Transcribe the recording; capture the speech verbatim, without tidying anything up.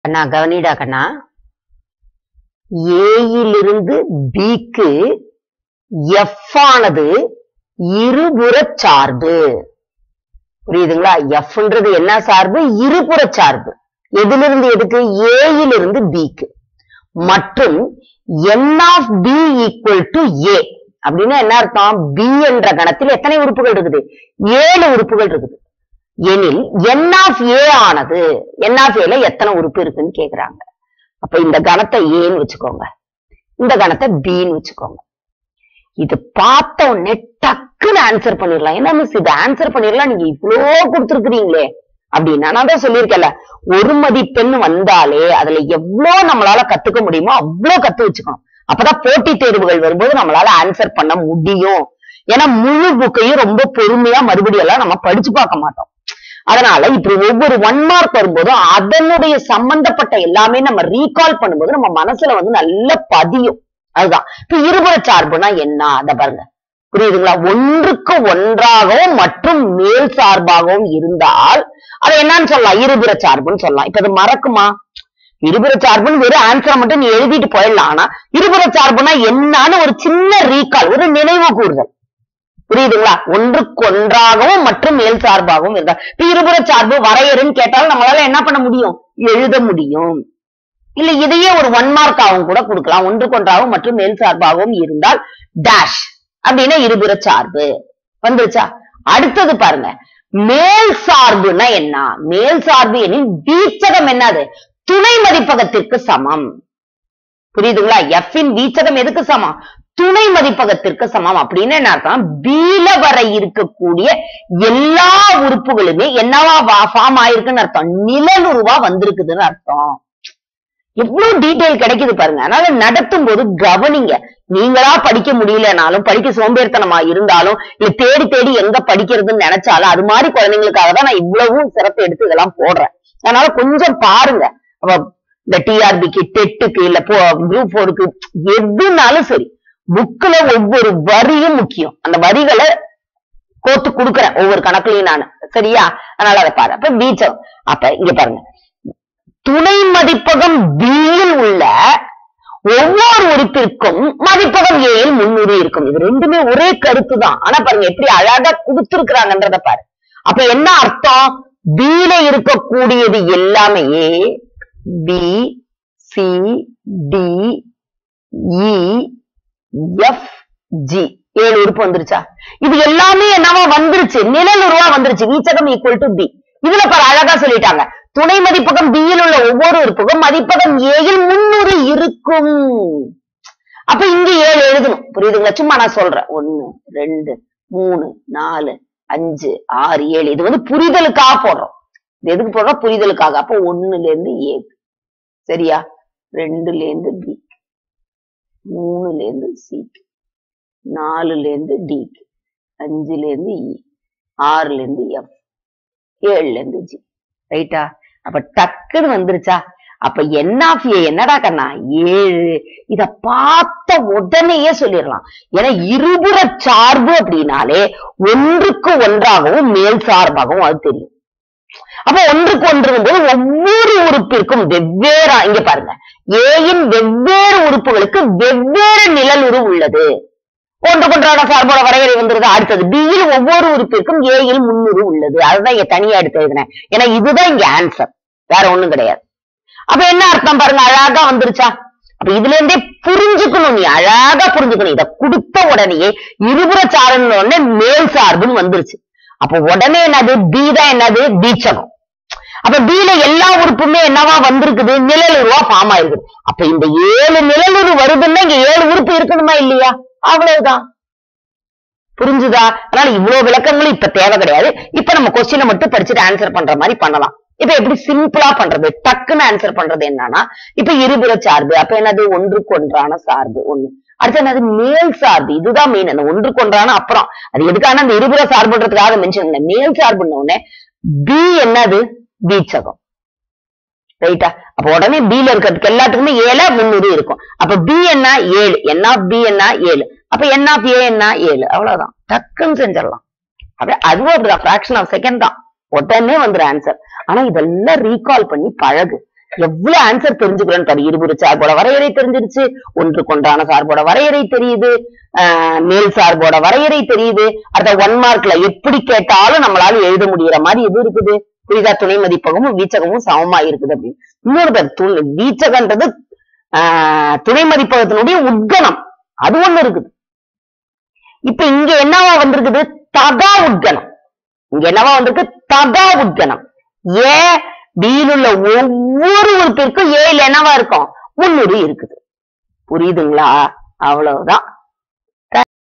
கண்ணா கவனிடா கண்ணா, ஏயிலிருந்து பிக்கு எஃப் ஆனது இருபுற சார்பு. புரியுதுங்களா? எஃப்ன்றது என்ன சார்பு? இருபுற சார்பு. எதிலிருந்து எதுக்கு? ஏயிலிருந்து பிக்கு. மற்றும் N of B equal to A அப்படின்னா என்ன அர்த்தம்? பி என்ற கணத்தில் எத்தனை உறுப்புகள் இருக்குது? ஏழு உறுப்புகள் இருக்குது. எனில் என் ஆஃப் ஏ ஆனது என் ஆஃப் ஏல எத்தனை உறுப்பு இருக்குன்னு கேக்குறாங்க. அப்ப இந்த கணத்தை ஏன்னு வச்சுக்கோங்க, இந்த கணத்தை பின்னு வச்சுக்கோங்க. இது பார்த்த உடனே டக்குன்னு ஆன்சர் பண்ணிடலாம். என்ன மிஸ் இது ஆன்சர் பண்ணிடலாம், நீங்க இவ்வளோ கொடுத்துருக்கீங்களே அப்படின்னா நான் தான் சொல்லியிருக்கேன்ல, ஒரு மதிப்பெண் வந்தாலே அதுல எவ்வளவு நம்மளால கத்துக்க முடியுமோ அவ்வளவு கத்து வச்சுக்கணும். அப்பதான் போட்டி தேர்வுகள் வரும்போது நம்மளால ஆன்சர் பண்ண முடியும். ஏன்னா முழு புக்கையும் ரொம்ப பொறுமையா மறுபடியும் எல்லாம் நம்ம படிச்சு பார்க்க மாட்டோம். அதனால இப்படி ஒவ்வொரு ஒன் மார்க் வரும்போதும் அதனுடைய சம்பந்தப்பட்ட எல்லாமே நம்ம ரீகால் பண்ணும்போது நம்ம மனசுல வந்து நல்ல பதியும். அதுதான் இப்ப இருபுற சார்புனா என்ன அத பாருங்க. புரியுதுங்களா? ஒன்றுக்கு ஒன்றாகவும் மற்றும் மேல் சார்பாகவும் இருந்தால் அதை என்னன்னு சொல்லலாம்? இருபுற சார்புன்னு சொல்லலாம். இப்ப அது மறக்குமா? இருபுற சார்புன்னு வெறும் ஆன்சரை மட்டும் நீ எழுதிட்டு போயிடலாம். ஆனா இருபுற சார்புனா என்னன்னு ஒரு சின்ன ரீகால், ஒரு நினைவு கூறுதல். புரியுதுங்களா? ஒன்றுக்கு ஒன்றாகவும் மற்றும் மேல் சார்பாகவும் இருந்தா இப்ப இருபுற சார்பு வரையறுன்னு கேட்டாலும் நம்மளால என்ன பண்ண முடியும்? எழுத முடியும். இல்ல இதையே ஒரு ஒன் மார்க் ஆகும் கூட கொடுக்கலாம். ஒன்றுக்கு ஒன்றாகவும் மற்றும் மேல் சார்பாகவும் இருந்தால் டேஷ் அப்படின்னா இருபுற சார்பு வந்துருச்சா? அடுத்தது பாருங்க, மேல் சார்புனா என்ன? மேல் சார்பு எனில் வீச்சகம் என்னது? துணை மதிப்பகத்திற்கு சமம். புரியுதுங்களா? எஃப் இன் வீச்சகம் எதுக்கு சமம்? துணை மதிப்பகத்திற்கு சமம். அப்படின்னு என்ன அர்த்தம்? பீல வர இருக்கக்கூடிய எல்லா உறுப்புகளுமே என்னவா ஃபார்ம் ஆயிருக்குன்னு அர்த்தம்? நிழலுருவா வந்திருக்குதுன்னு அர்த்தம். எவ்வளவு டீட்டெயில் கிடைக்குது பாருங்க. அதனால நடத்தும் போது கவனிங்க. நீங்களா படிக்க முடியலனாலும், படிக்க சோம்பேறித்தனமா இருந்தாலும், இல்ல தேடி தேடி எங்க படிக்கிறதுன்னு நினைச்சாலும், அது மாதிரி குழந்தைங்களுக்காக தான் நான் இவ்வளவும் சிறப்பு எடுத்து இதெல்லாம் போடுறேன். அதனால கொஞ்சம் பாருங்க. இந்த டிஆர்பிக்கு, டெட்டுக்கு, இல்ல குரூப் போருக்கு எதுனாலும் சரி, புக்ல ஒவ்வொரு வரியும் முக்கியம். அந்த வரிகளை கோத்து கொடுக்குறேன் ஒவ்வொரு கணக்குலையும் நான். சரியா? அதனால அதை பாரு. அப்ப பீச்சம். அப்ப இங்க பாருங்க, துணை மதிப்பகம் பியில் உள்ள ஒவ்வொரு உறுப்பிற்கும் மதிப்பகம் ஏயில் முன்னுரி இருக்கும். இது ரெண்டுமே ஒரே கருத்து தான். ஆனா பாருங்க எப்படி அழகா கொடுத்திருக்கிறாங்கன்றத பாரு. அப்ப என்ன அர்த்தம்? பியில இருக்கக்கூடியது எல்லாமே A, B, C, D, E, F, G ஏழு உறுப்பு வந்துருச்சா? இது எல்லாமே என்னவா வந்துருச்சு? நிழல் உருவா வந்துருச்சு. வீச்சகம் ஈக்குவல் டு பி. இதுல பாரு அழகா சொல்லிட்டாங்க. துணை மதிப்பகம் பியில் உள்ள ஒவ்வொரு உறுப்புக்கும் மதிப்பகம் ஏயில் முன்னூறு இருக்கும். அப்ப இங்க ஏழு எழுதணும். புரியுதுங்களா? சும்மா நான் சொல்றேன். ஒன்னு, ரெண்டு, மூணு, நாலு, அஞ்சு, ஆறு, ஏழு. இது வந்து புரிதலுக்காக போடுறோம். இது எதுக்கு போடுறோம்? புரிதலுக்காக. அப்ப ஒண்ணுல இருந்து ஏழு. சரியா? ரெண்டுல இருந்து பி, மூணுல இருந்து சி, நாலுல இருந்து டி, அஞ்சுல இருந்து இ, ஆறுல இருந்து எஃப், ஏழுல இருந்து ஜி. ரைட்டா? அப்ப டக்குன்னு வந்துருச்சா? அப்ப என் ஆஃப் ஏ என்னடா கண்ணா? ஏழு. இத பார்த்த உடனேயே சொல்லிடலாம். ஏன்னா இருபுற சார்பு அப்படின்னாலே ஒன்றுக்கு ஒன்றாகவும் மேல் சார்பாகவும் அது தெரியும். அப்ப ஒன்றுக்கு ஒன்று போது ஒவ்வொரு உறுப்பிற்கும் வெவ்வேறா, இங்க பாருங்க, ஏயின் வெவ்வேறு உறுப்புகளுக்கு வெவ்வேறு நிழல் உரு உள்ளது. ஒன்றுக்கு ஒன்றான சார்போட வரையறை வந்துருது. அடுத்தது பியில் ஒவ்வொரு உறுப்பிற்கும் ஏயில் முன்னூறு உள்ளது. அதுதான் இங்க தனியா எடுத்து எழுதினேன். ஏன்னா இதுதான் இங்க ஆன்சர், வேற ஒண்ணும் கிடையாது. அப்ப என்ன அர்த்தம் பாருங்க, அழகா வந்துருச்சா? அப்ப இதுல இருந்தே புரிஞ்சுக்கணும், நீ அழகா புரிஞ்சுக்கணும். இத கொடுத்த உடனே இருபுற சார்புன்னு உடனே மேல் சார்புன்னு வந்துருச்சு. அப்ப உடனே என்னது? பி தான் என்னது? வீச்சகம். அப்ப பில எல்லா உறுப்புமே என்னவா வந்திருக்குது? நிழலுருவா ஃபார்ம் ஆயிருக்குது. அப்ப இந்த ஏழு நிழலுரு வருதுன்னா இங்க ஏழு உறுப்பு இருக்கணுமா இல்லையா? அவ்வளவுதான். புரிஞ்சுதா? அதனால இவ்வளவு விளக்கங்களும் இப்ப தேவை கிடையாது. இப்ப நம்ம கொஸ்டினை மட்டும் படிச்சுட்டு ஆன்சர் பண்ற மாதிரி பண்ணலாம். இப்ப எப்படி சிம்பிளா பண்றது, டக்குன்னு ஆன்சர் பண்றது என்னன்னா, இப்ப இருபுற சார்பு. அப்ப என்னது? ஒன்றுக்கு ஒன்றான சார்பு ஒண்ணு. அடுத்து என்னது? மேல் சார்பு. இதுதான் மெயின். அந்த ஒன்றுக்கு ஒன்றான அப்புறம் அது எதுக்கான அந்த இருபுற சார்புன்றதுக்காக மென்ஷன் பண்ண. மேல் சார்புன்னு உடனே பி என்னது? வீச்சகம். ரைட்டா? அப்ப உடனே பில இருக்கிறதுக்கு எல்லாத்துக்குமே ஏழு முன்னூறு இருக்கும். அப்ப பி என்ன? ஏழு. என் ஆஃப் பி என்ன? ஏழு. அப்ப என் ஆஃப் ஏ என்ன? ஏழு. அவ்வளவுதான். டக்குன்னு செஞ்சிடலாம். அப்ப அதுவும் அப்படிதான், பிராக்ஷன் ஆஃப் செகண்ட் தான். உடனே வந்துடும் ஆன்சர். ஆனா இதெல்லாம் ரீகால் பண்ணி பழகு. எவ்வளவு ஆன்சர் தெரிஞ்சுக்கிறேன்னு பாரு. இருபுற சார்போட வரையறை தெரிஞ்சிருச்சு, ஒன்று கொண்டான சார்போட வரையறை தெரியுது, ஆஹ் மேல் சார்போட வரையறை தெரியுது. அடுத்த ஒன் மார்க்ல எப்படி கேட்டாலும் நம்மளால எழுத முடியற மாதிரி எது இருக்குது? புரியுதா? துணை மதிப்பகமும் வீச்சகமும் சமமா இருக்குது அப்படின்னு. இன்னொரு வீச்சகன்றது ஆஹ் துணை மதிப்பகத்தினுடைய உட்கணம், அது ஒண்ணு இருக்குது. இப்ப இங்க என்னவா வந்திருக்குது? தகா உட்கணம். இங்க என்னவா வந்திருக்கு? தகா உட்கணம். ஏன் பியில் உள்ள ஒவ்வொரு உறுப்பிற்கும் ஏல என்னவா இருக்கும்? முன்னுரி இருக்குது. புரியுதுங்களா? அவ்வளவுதான்.